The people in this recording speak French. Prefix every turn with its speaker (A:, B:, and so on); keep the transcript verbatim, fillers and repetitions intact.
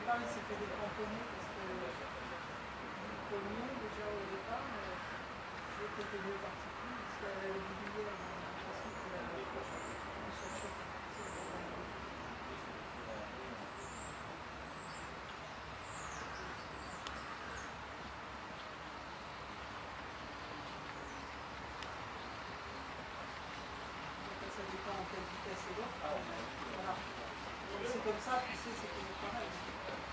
A: départ, il s'est fait décramponner parce que le premier, déjà au départ, l'autre était mieux parti parce qu'elle avait du billet, l'impression qu'elle avait cherché. Ça dépend en quelle vitesse est l'autre. Voilà. C'est comme ça, tu sais, c'est toujours pareil.